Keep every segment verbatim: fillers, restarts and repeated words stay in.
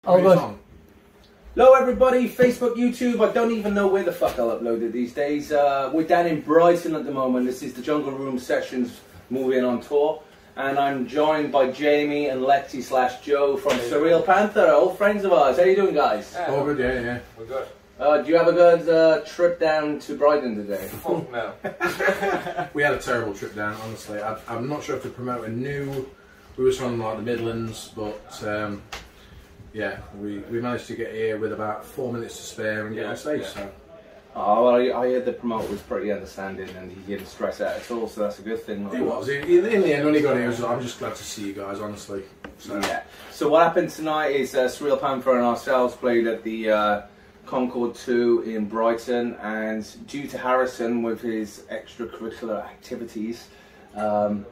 Oh, good. Hello everybody, Facebook, YouTube, I don't even know where the fuck I'll upload it these days. Uh, we're down in Brighton at the moment. This is the Jungle Room Sessions moving on tour. And I'm joined by Jamie and Lexi slash Joe from Surreal Panther, old friends of ours. How you doing, guys? Yeah, oh, good, yeah, yeah. We're good. Uh, do you have a good uh, trip down to Brighton today? Fuck no. We had a terrible trip down, honestly. I, I'm not sure if the promoter knew we were from like the Midlands, but um, yeah, we, we managed to get here with about four minutes to spare and get Yeah, on stage. yeah. So. Oh, well, I, I heard the promoter was pretty understanding and he didn't stress out at all, so that's a good thing. It was. In, in the end, when he got here, it was, I'm just glad to see you guys, honestly. So. Yeah. So what happened tonight is uh, Surreal Panther and ourselves played at the uh, Concord two in Brighton, and due to Harrison with his extracurricular activities, um,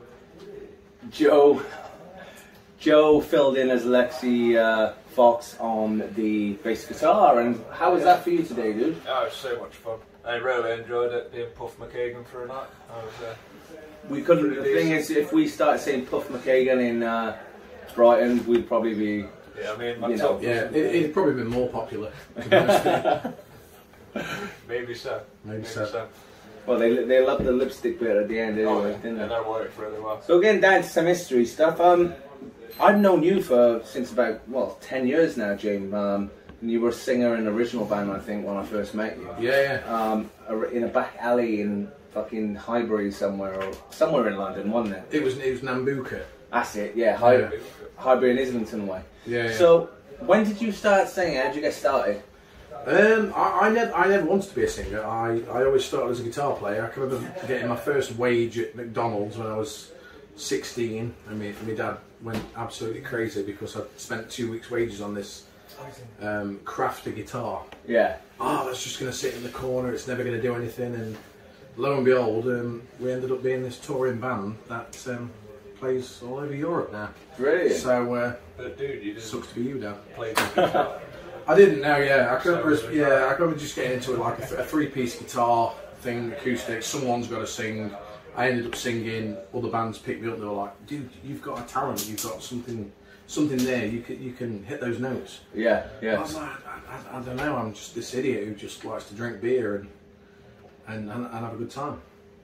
Joe Joe filled in as Lexi uh, Fox on the bass guitar. And how was that for you today, dude? Oh, it was so much fun. I really enjoyed it being Puff McKagan for a night. I was, uh, We couldn't. The thing is, if we started saying Puff McKagan in uh, Brighton, we'd probably be. yeah, I mean, my You top know, Yeah, it, it'd probably been more popular. To be honest with you. maybe so. Maybe so. Well, they they loved the lipstick bit at the end anyway, Oh, didn't yeah, they? that worked really well. So getting down to some history stuff. Um, I've known you for since about well ten years now, James. Um, and you were a singer in an original band, I think, when I first met you. Yeah, yeah. Um, in a back alley in fucking Highbury somewhere, or somewhere in London, wasn't it? It was it was Nambuka. That's it. Yeah, High, Yeah. Highbury and Islington way. Yeah, yeah. So when did you start singing? How did you get started? Um, I, I never, I never wanted to be a singer. I, I always started as a guitar player. I can remember getting my first wage at McDonald's when I was sixteen, and my, my dad went absolutely crazy because I'd spent two weeks' wages on this um, crafty guitar. Yeah. Oh, that's just going to sit in the corner. It's never going to do anything. And lo and behold, um, we ended up being this touring band that um, plays all over Europe now. Brilliant. So, uh, But dude, you didn't sucks to be you, Dad. play the guitar. I didn't know, yeah. I can remember, yeah, I can remember just getting into it like a, a three-piece guitar thing, acoustic. Someone's got to sing. I ended up singing. Other bands picked me up. They were like, "Dude, you've got a talent. You've got something, something there. You can, you can hit those notes." Yeah, I yeah. was like, I, I, I don't know. I'm just this idiot who just likes to drink beer and and, and, and have a good time.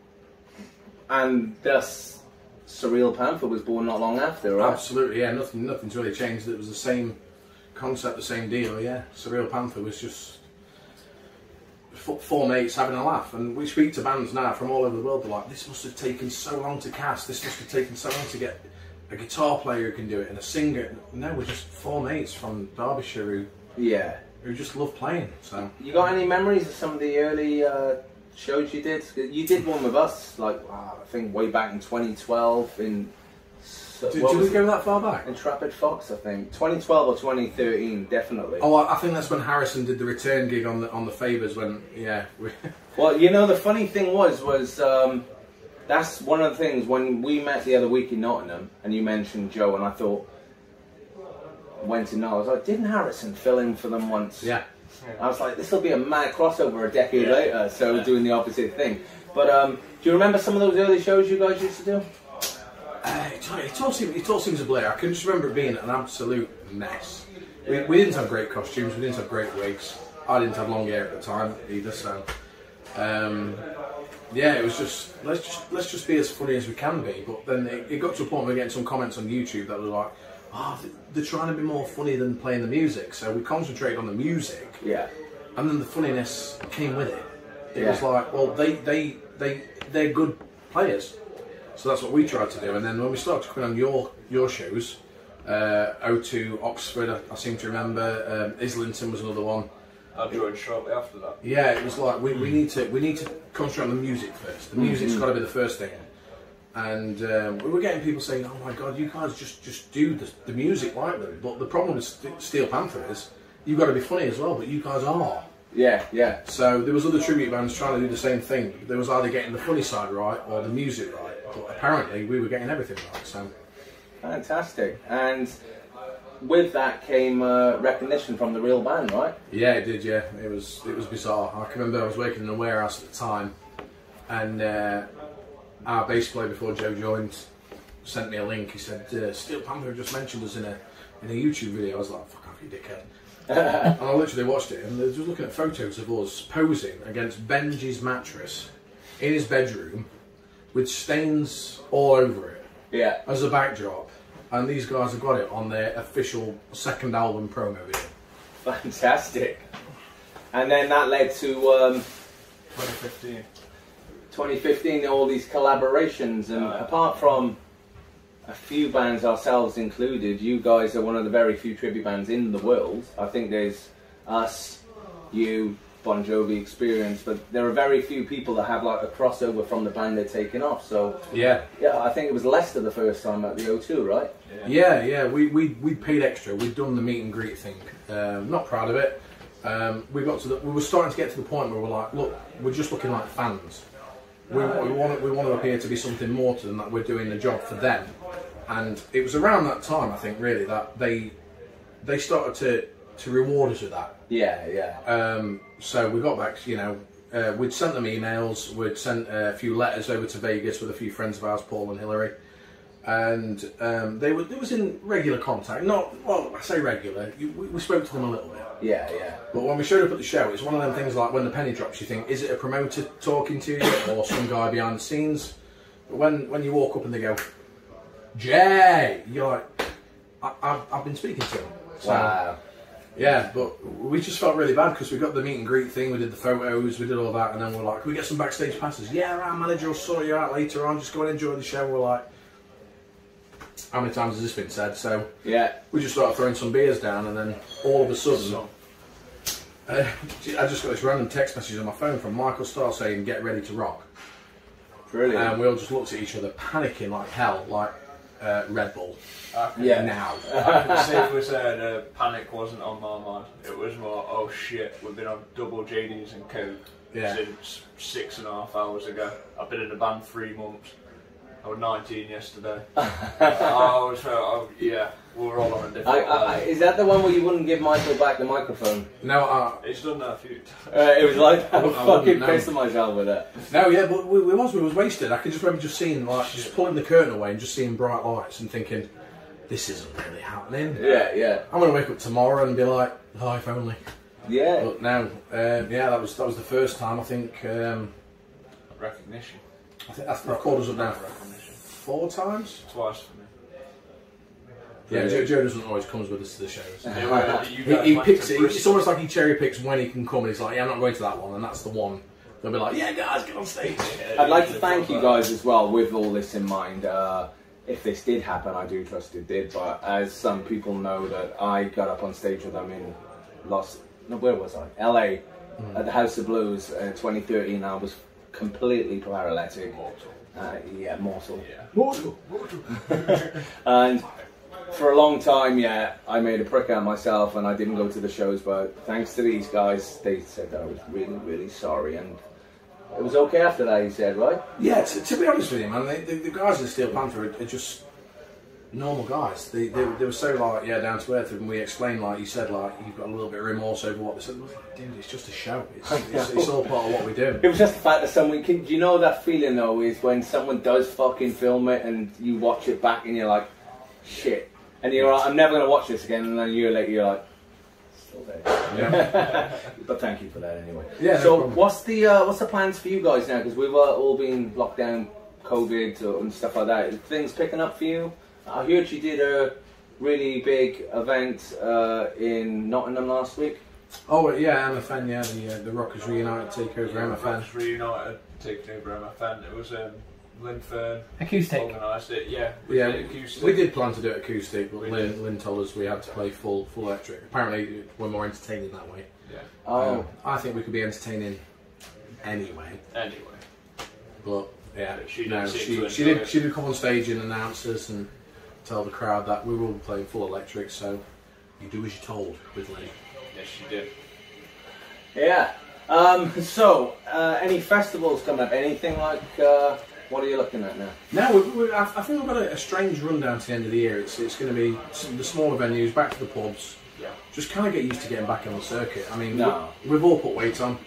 And thus, Surreal Panther was born not long after, right? Absolutely, yeah. Nothing, nothing's really changed. It was the same concept, the same deal. Yeah, Surreal Panther was just four mates having a laugh, and we speak to bands now from all over the world. They're like, "This must have taken so long to cast. This must have taken so long to get a guitar player who can do it and a singer." No, we're just four mates from Derbyshire who Yeah. who just love playing. So You got any memories of some of the early uh, shows you did? You did one with us, like uh, I think way back in twenty twelve in. So, did, what did was we go it? that far back? Intrepid Fox, I think twenty twelve or twenty thirteen, definitely. Oh, I I think that's when Harrison did the return gig on the on the Favours. When yeah, we, Well, you know, the funny thing was, was um, that's one of the things when we met the other week in Nottingham, and you mentioned Joe, and I thought, went to know, I was like, didn't Harrison fill in for them once? yeah. I was like, this will be a mad crossover a decade Yeah. later, so we're doing the opposite thing. But um, do you remember some of those early shows you guys used to do? Uh, it, it, all seems, it all seems a blur. I can just remember it being an absolute mess. We, we didn't have great costumes, we didn't have great wigs. I didn't have long hair at the time either, so um, yeah, it was just let's just let's just be as funny as we can be. But then it, it got to a point where we were getting some comments on YouTube that were like, "Oh, they're trying to be more funny than playing the music." So we concentrated on the music, Yeah. and then the funniness came with it. It Yeah. was like, well, they they they they're good players. So that's what we tried to do, and then when we started coming on your your shows, uh, O two, Oxford, I, I seem to remember, um, Islington was another one. I joined shortly after that. Yeah, it was like we, we need to we need to concentrate on the music first. The music's got to be the first thing, and um, we were getting people saying, "Oh my God, you guys just just do the, the music like them." But the problem with St- Steel Panther is you've got to be funny as well, but you guys are. Yeah, yeah. So there was other tribute bands trying to do the same thing. There was either getting the funny side right or the music right. But apparently we were getting everything right. So Fantastic. And with that came uh, recognition from the real band, right? yeah, it did. Yeah, it was it was bizarre. I can remember I was working in a warehouse at the time, and uh, our bass player before Joe joined sent me a link. He said, uh, "Steel Panther just mentioned us in a in a YouTube video." I was like, "Fuck, I've off, you dickhead. And I literally watched it, and they were just looking at photos of us posing against Benji's mattress in his bedroom with stains all over it Yeah. as a backdrop. And these guys have got it on their official second album promo video. Fantastic. And then that led to um, twenty fifteen. twenty fifteen, all these collaborations, and Uh, apart from a few bands, ourselves included, you guys are one of the very few tribute bands in the world. I think there's us, you, Bon Jovi, Experience, but there are very few people that have like a crossover from the band they're taking off. So Yeah. yeah, I think it was Leicester the first time at the O two, right? Yeah, yeah, we, we, we paid extra. We'd done the meet and greet thing. Um, not proud of it. Um, we got to the, we were starting to get to the point where we're like, look, we're just looking like fans. We, we want we want to appear to be something more to than that. We're doing the job for them. And it was around that time, I think, really, that they they started to, to reward us with that. Yeah, yeah. Um, so we got back, you know, uh, we'd sent them emails, we'd sent a few letters over to Vegas with a few friends of ours, Paul and Hillary. And um, they were, they was in regular contact. Not, well, I say regular, you, we, we spoke to them a little bit. Yeah, yeah. But when we showed up at the show, it's one of them things like when the penny drops, you think, is it a promoter talking to you or some guy behind the scenes? But when, when you walk up and they go, Jay, you're like, I, I've, I've been speaking to him. So, Wow. yeah, but we just felt really bad because we got the meet and greet thing, we did the photos, we did all that, and then we're like, can we get some backstage passes? Yeah, our manager will sort you out later on, just go and enjoy the show. We're like, how many times has this been said? So Yeah. we just started throwing some beers down, and then all of a sudden, uh, I just got this random text message on my phone from Michael Starr saying, get ready to rock. Brilliant. And we all just looked at each other, panicking like hell, like uh, Red Bull. I can, Yeah. Now. I can safely say uh, panic wasn't on my mind. It was more, oh shit, we've been on double J Ds and Coke Yeah. since six and a half hours ago. I've been in the band three months. I was nineteen yesterday. I was, uh, oh, yeah, we were all on a different I, I, level. is that the one where you wouldn't give Michael back the microphone? No, uh, He's done that a few times. Uh, it was like I was I fucking wouldn't know. pissing myself with it. no, yeah, but we, we was we was wasted. I can just remember just seeing like just pulling the curtain away and just seeing bright lights and thinking, this isn't really happening. Yeah, yeah, I'm gonna wake up tomorrow and be like, oh, if only. yeah. But no, um, yeah, that was that was the first time I think. Um, Recognition. I think I've called us up now Recognition. four times. Twice for me. Yeah, Joe, Joe doesn't always comes with us to the shows. They were- you He, guys he went picks to it. Bristol. It's almost like he cherry picks when he can come, and he's like, "Yeah, I'm not going to that one," and that's the one. They'll be like, "Yeah, guys, get on stage." I'd like to thank you guys as well with all this in mind. Uh, if this did happen, I do trust it did, but as some people know that I got up on stage with them in Los, no, where was I? L A, at the House of Blues in twenty thirteen. I was completely paralytic. Mortal. Uh, yeah, mortal. Yeah. Mortal. And for a long time, yeah, I made a prick out of myself and I didn't go to the shows, but thanks to these guys, they said that I was really, really sorry, and it was okay after that, he said, right? Yeah, to, to be honest with you, man, they, the, the guys in Steel Panther are, are just normal guys. They, they they were so like yeah down to earth, and we explained like you said like you've got a little bit of remorse over what they said. I was like, dude, it's just a show. It's, it's, it's all part of what we do. It was just the fact that someone, can, do you know that feeling though, is when someone does fucking film it and you watch it back and you're like, shit. And you're like, I'm never going to watch this again, and then a year later you're like, still there. Yeah. But thank you for that anyway. Yeah, no so problem. what's the uh, what's the plans for you guys now? Because we've uh, all been locked down, COVID or- and stuff like that. Are things picking up for you? I heard you did a really big event uh, in Nottingham last week. Oh yeah, M F N. Yeah, the uh, the Rockers Reunited takeover M F N. Rockers Reunited taking over M F N. It was um, Lynn Fern Acoustic. organised it. Yeah, we Yeah, did acoustic. we did plan to do it acoustic, but We Lynn, did. Lynn told us we had to play full full electric. Apparently, we're more entertaining that way. Yeah. Oh, Um, I think we could be entertaining anyway, Anyway, but yeah, She didn't no, seem she to she enjoy did it. she did come on stage and announce us and tell the crowd that we will be playing full electric. So you do as you're told with Lynn. yes, she did. yeah. Um, so, uh, any festivals coming up? Anything like? Uh, what are you looking at now? No, we, we, I, I think we've got a, a strange rundown to the end of the year. It's it's going to be some, the smaller venues, back to the pubs. Yeah. Just kind of get used to getting back on the circuit. I mean, No. we, we've all put weight on.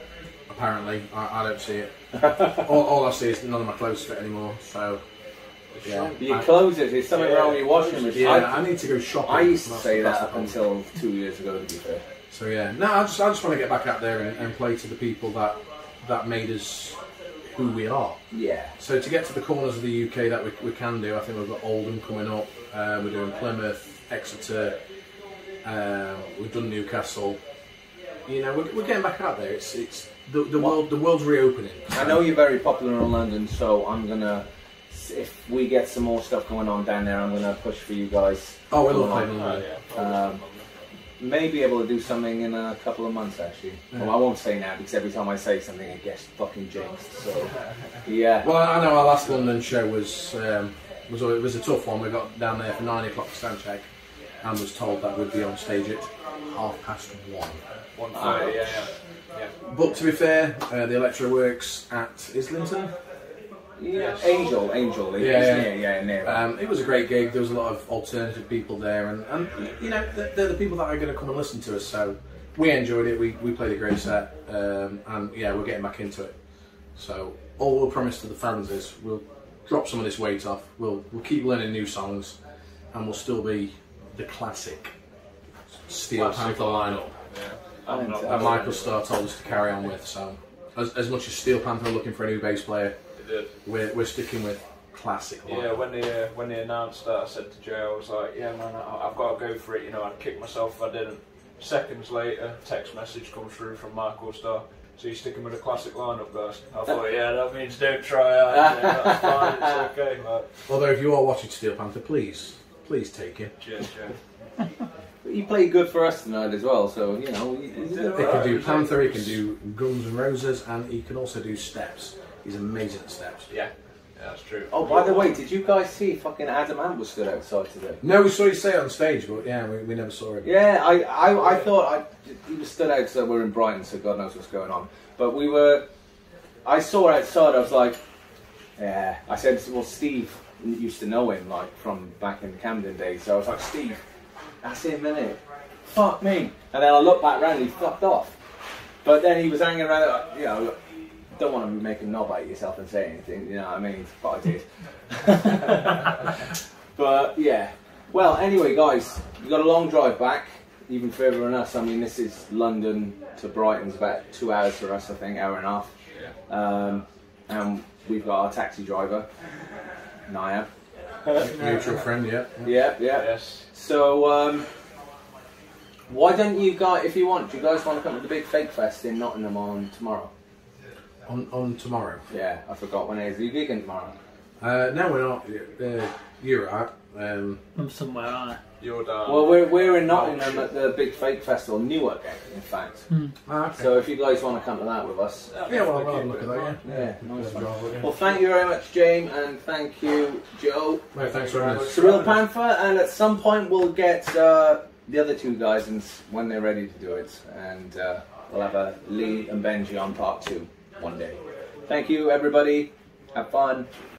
Apparently, I, I don't see it. all, all I see is none of my clothes fit anymore. So Yeah. Your clothes, there's something Yeah. wrong with your washing machine. Yeah, I, I need to go shopping. I used to That's- say that's that the up problem. until two years ago, to be fair. So yeah, no, I just I just want to get back out there and, and play to the people that that made us who we are. Yeah. So to get to the corners of the U K that we, we can do, I think we've got Oldham coming up. Uh, we're doing Plymouth, Exeter. Uh, we've done Newcastle. You know, we're, we're getting back out there. It's it's the the world the world's reopening. I know you're very popular in London, so I'm gonna, if we get some more stuff going on down there, I'm gonna push for you guys. Oh, we love Come playing on. London. Oh, yeah. Um, may be able to do something in a couple of months, actually. Yeah. Well, I won't say now because every time I say something, it gets fucking jinxed. So, yeah. Well, I know our last London show was um, was it was a tough one. We got down there for nine o'clock for stand check, and was told that we'd be on stage at half past one. one thirty, yeah, yeah. yeah. But to be fair, uh, the Electro works at Islington. Yeah, Angel, Angel, Yeah, yeah, yeah. yeah, yeah, near. Um, it was a great gig. There was a lot of alternative people there, and, and you know they're, they're the people that are going to come and listen to us. So we enjoyed it. We we played a great set, um, and yeah, we're getting back into it. So all we'll promise to the fans is we'll drop some of this weight off. We'll we'll keep learning new songs, and we'll still be the classic Steel Classic Panther lineup Yeah. I'm I'm not into that Michael Starr told us to carry on with. So as, as much as Steel Panther are looking for a new bass player, Did. we're we're sticking with classic lineup. Yeah, when they uh, when they announced that, I said to Jay, I was like, yeah, man, I, I've got to go for it. You know, I'd kick myself if I didn't. Seconds later, text message comes through from Michael Starr. So you're sticking with a classic lineup, guys? I thought, yeah, that means don't try out. Yeah, that's fine. It's okay, mate. Although if you are watching Steel Panther, please, please take it. Cheers, Jay. He played good for us tonight as well, so you know. He, he's did a- He alright. can do Panther, he can do Guns N' Roses, and he can also do steps. He's amazing at steps. Yeah, yeah, that's true. Oh, by the way, did you guys see fucking Adam Ant was stood outside today? No, we saw you say it on stage, but yeah, we, we never saw him. Yeah, I, I, I thought I, he was stood out, so we're in Brighton, so God knows what's going on. But we were, I saw outside, I was like, yeah. I said, well, Steve used to know him, like, from back in the Camden days. So I was like, Steve, that's him, innit? Fuck me. And then I looked back round and he fucked off. But then he was hanging around, like, you know, don't want to make a knob out of yourself and say anything, you know what I mean? But I did. But yeah. Well, anyway, guys, we've got a long drive back, even further than us. I mean, this is London to Brighton's about two hours for us, I think, hour and a half. Yeah. Um, and we've got our taxi driver, Naya. Mutual friend, yeah. Yeah, yeah. Yes. So, um, why don't you guys, if you want, do you guys want to come to the big Fake Fest in Nottingham on tomorrow? On on tomorrow. Yeah, I forgot when it is. Are you gigging tomorrow? Uh, no, we're not. Uh, you're right. Um, I'm somewhere, aren't I? You're down. Well, we're, we're in Nottingham at the big Fake Festival, Newark, in fact. ah, okay. So if you guys want to come to that with us, yeah, well, I'll have a look at that, yeah. yeah, nice one. Well, Well, thank you very much, James, and thank you, Joe. mate, thanks very much. Surreal Panther, and at some point we'll get uh, the other two guys and s- when they're ready to do it, and uh, we'll have a Lee and Benji on part two one day. Thank you, everybody. Have fun.